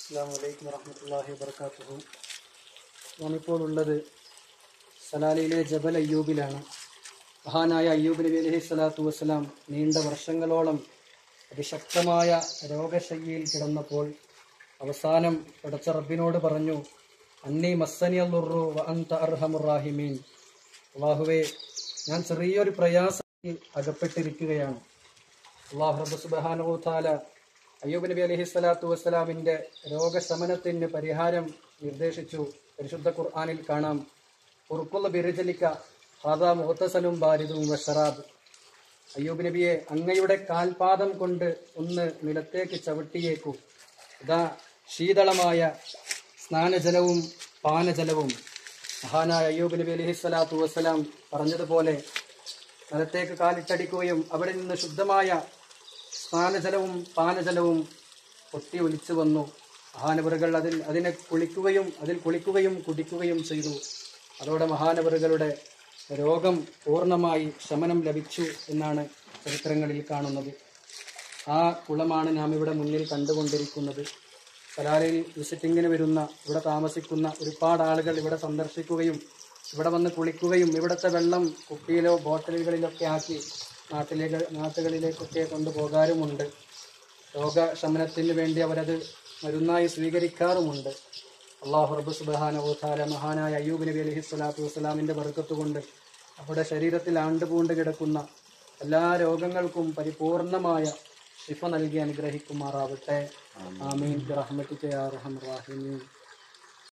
അസ്സലാമു അലൈക്കും വറഹ്മത്തുള്ളാഹി വബറകാതുഹു. ഞാനിപ്പോൾ ഉള്ളത് സലാലയിലെ ജബൽ അയ്യൂബിലാണ്. മഹാനായ അയ്യൂബ് നബി അലൈഹി സ്വലാത്തു വസ്സലാം നീണ്ട വർഷങ്ങളോളം അതിശക്തമായ രോഗശയ്യയിൽ കിടന്നപ്പോൾ അവസാനം പടച്ച റബ്ബിനോട് പറഞ്ഞു, അന്നീ മസ്സനിയൽ ദുർറു വ അൻത അർഹമുർ റാഹിമീൻ. അല്ലാഹുവേ, ഞാൻ ചെറിയൊരു പ്രയാസത്തിൽ അകപ്പെട്ടിരിക്കുകയാണ്. അല്ലാഹു റബ്ബ് സുബ്ഹാനഹു വ തആല അയ്യൂബ് നബി അലൈഹി സ്വലാത്തു വസ്സലാമിന്റെ രോഗശമനത്തിന് പരിഹാരം നിർദ്ദേശിച്ചു. പരിശുദ്ധ ഖുർആനിൽ കാണാം, ഉർഖുൽ ബിർജലിക ഹാദാ മുഗ്തസലും ബാരിദും വശറാബ്. അയ്യൂബ് നബിയെ, അങ്ങയുടെ കാൽപാദം കൊണ്ട് ഒന്ന് നിലത്തേക്ക് ചവിട്ടിയേക്കൂ. ഇതാ ശീതളമായ സ്നാനജലവും പാനജലവും. മഹാനായ അയ്യൂബ് നബി അലൈഹി സ്വലാത്തു വസ്സലാം പറഞ്ഞതുപോലെ നിലത്തേക്ക് കാലിട്ടടിക്കുകയും അവിടെ നിന്ന് ശുദ്ധമായ സ്നാനജലവും പാനജലവും പൊട്ടി ഒലിച്ചു വന്നു. മഹാനവറുകൾ അതിൽ കുളിക്കുകയും കുടിക്കുകയും ചെയ്തു. അതോടെ മഹാനവറുകളുടെ രോഗം പൂർണ്ണമായി ശമനം ലഭിച്ചു എന്നാണ് ചരിത്രങ്ങളിൽ കാണുന്നത്. ആ കുളമാണ് നാം ഇവിടെ മുന്നിൽ കണ്ടുകൊണ്ടിരിക്കുന്നത്. സലാലയിൽ വിസിറ്റിങ്ങിന് വരുന്ന, ഇവിടെ താമസിക്കുന്ന ഒരുപാട് ആളുകൾ ഇവിടെ സന്ദർശിക്കുകയും ഇവിടെ വന്ന് കുളിക്കുകയും ഇവിടുത്തെ വെള്ളം കുപ്പിയിലോ ബോട്ടലുകളിലൊക്കെ ആക്കി നാട്ടുകളിലേക്കൊക്കെ കൊണ്ടുപോകാറുമുണ്ട്. രോഗശമനത്തിന് വേണ്ടി അവരത് മരുന്നായി സ്വീകരിക്കാറുമുണ്ട്. അല്ലാഹു റബ്ബ് സുബ്ഹാനഹു വ തആല മഹാനായ അയ്യൂബ് നബി അലൈഹി സ്വലാത്തു വസ്സലാമിന്റെ ബർക്കത്ത് കൊണ്ട് അവിടെ ശരീരത്തിൽ ആണ്ടുപൂണ്ട് കിടക്കുന്ന എല്ലാ രോഗങ്ങൾക്കും പരിപൂർണമായ ശിഫ നൽകി അനുഗ്രഹിക്കുമാറാവട്ടെ. ആമീൻ ബിറഹ്മതിക യാ അർഹമർ റഹീമീൻ.